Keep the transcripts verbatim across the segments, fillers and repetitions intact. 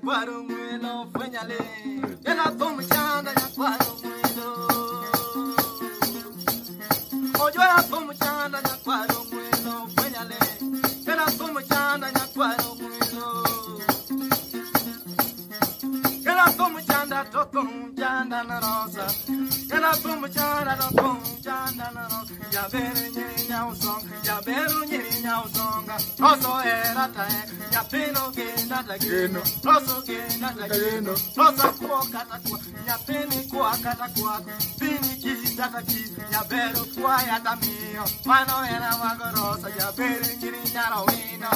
nyakwaro mwelo fwenyale. Ela tomo chanda nyakwaro mwelo. Ojo ela tomo chanda nyakwaro mwelo fwenyale. Ela tomo chanda nyakwaro mwelo. Ela tomo chanda tokom chanda na rosa. Ela tomo chanda tokom chanda na rosa. Ya vere nyenya usong, ya vere nyenya usonga. Roso era tae, ya pino genda tageno. Roso genda tageno. Rosa kwa kata kwa, ya pini kwa kata kwa. Pini kita taki, ya vere kwa ya tamio. Mano era wago rosa, ya vere nyenya rawino.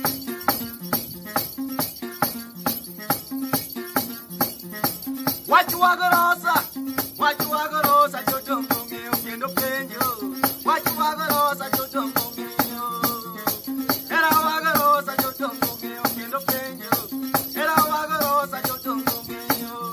Wachu wago rosa, wachu wago rosa, yo tongo ngeo kendo penjo. Wachu wago rosa, yo tongo ngeo. Era wago rosa, yo tongo ngeo kendo penjo. Era wago rosa, yo tongo ngeo.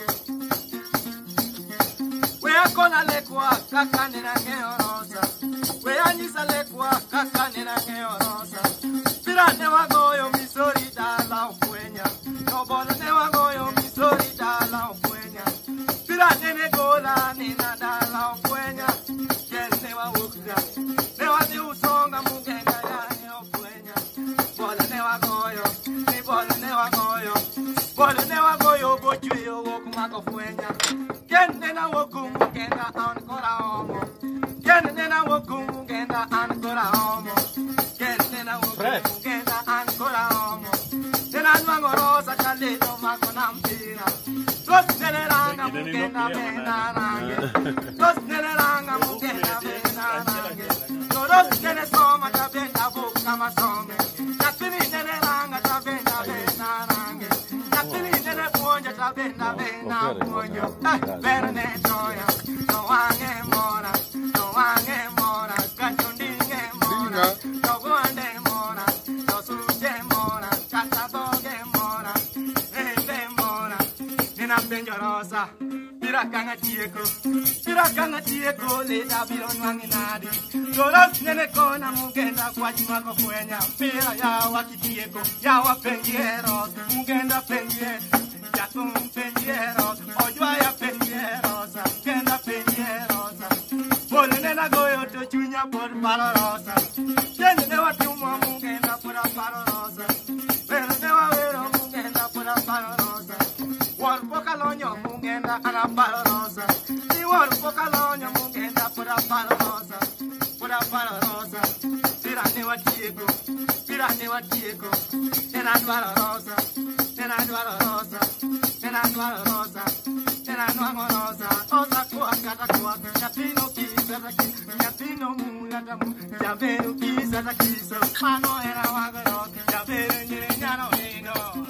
Wea kona lekwa, kakane na ngeo rosa. Wea nisa lekwa, kakane na ngeo rosa. Pirane wagoyo misori dala ukwenya. Nobolo ne wagoyo misori dala ukwenya. Pirane ne gola nina dala ukwenya. Yes, ne wa ukra. Ne wa di usonga mugenga ya ne ukwenya. Bola ne wagoyo, ni bola ne wagoyo. Bola ne wagoyo bochwe woku mako fuenya. Kende na woku mugenga ankora omo. Kende na woku mugenga ankora omo. Kende na woku mugenga ankora omo. Tena nwango rosa chaledo mako na mpira. Los neleranga mugenda bena range. Los neleranga mugenda bena range. Los nele soma tabenda buka masome. Napini neleranga tabenda bena range. Napini nele buonja tabenda bena buonjo. Verne toya, no wange mora, no wange mora, kachundinge mora, no guande mora, no suje mora, kataboge mora, ende mora. Nina penjo rosa, pirakanga tieko, pirakanga tieko, le dabiro nwangi nadi. Toros nene kona mugenda kwa jimako fuenya, pira ya wakitieko, ya wapenjieros, mugenda penjie, ya tum penjieros, ojwa ya penjierosa, kenda penjierosa. Bole nena goyo to chunya por paro rosa, kende ne watuma mugenda por paro rosa, pero ne wa vero mugenda por paro rosa. War pocalonyo mugenda ana paro rosa, ni war pocalonyo mugenda por paro rosa, por paro rosa. Tira ne watieko, tira ne watieko, tena dwaro rosa, tena dwaro rosa, tena dwaro rosa, tena dwaro rosa. Osa kwa kata kwa, ya pino kisa taki, ya pino mula tamu, ya vero kisa taki so. Mano era wagoro, ya vero nyere nyano ino.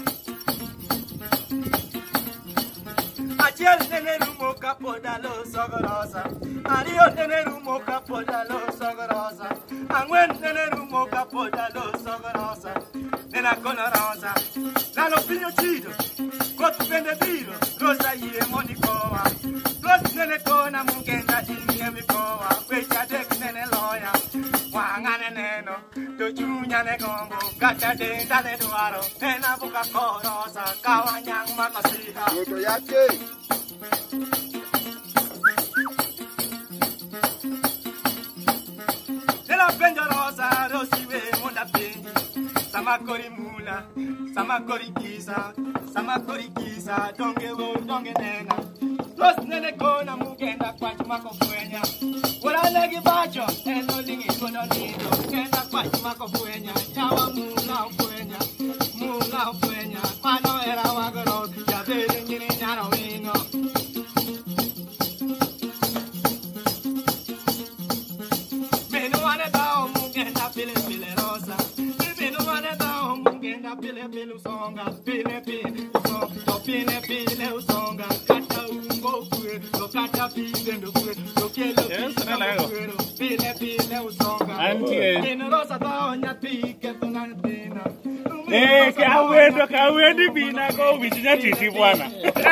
Achiel nene rumo kapoda lo sogorosa. Ario nene rumo kapoda lo sogorosa. Angwen nene rumo kapoda lo sogorosa. Nena kona rosa. Lalo piño chido. Kot pende tiro. Rosa yie monikoa. Los nene kona mungenda inye mikoa. Pecha dek nene loya. Wangane neno. To chunya ne gombo. Gata de dale duaro. Nena buka korosa. Kawanyang makasiha. Toto yake. Nela penjo rosa, rosiwe monda penji. Sama kori mula, sama kori kisa, sama kori kisa. Donge wo, donge nena. Los nene kona mugenda kwa chumako fuenya. Wala legi bacho, eno lingi kono lindo. Kenda kwa chumako fuenya. Chawa mula fuenya, mula fuenya. Mano era wagoro, ya vere nyini nyaro wino. Pile pile rosa, pile wane da mungenda pile pile usonga, pile pile usonga, pile pile usonga, kata ungo kwe, lo kata pile ndo kwe, lo kelo pile pile usonga, pile rosa da onya pike tunan pina. Eh, kawedo kawedo bina go wijinya titi bwana.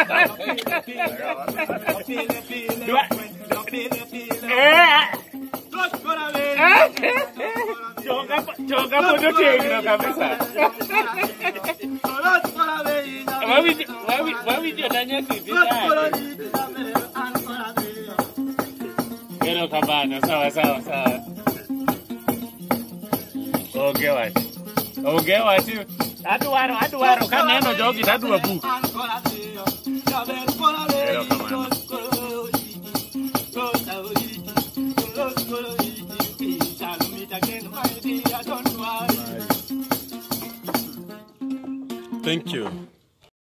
Pile pile, pile pile. Eh. Eh? Choka choka podo tegno kabisa. Todos para Wawi wawi wawi jonanya kibisa. Pero kabana sawa sawa sawa. Oge wati. Oge wati. Adu waro adu waro kaneno jogi adu wabu. Pero kabana. Thank you.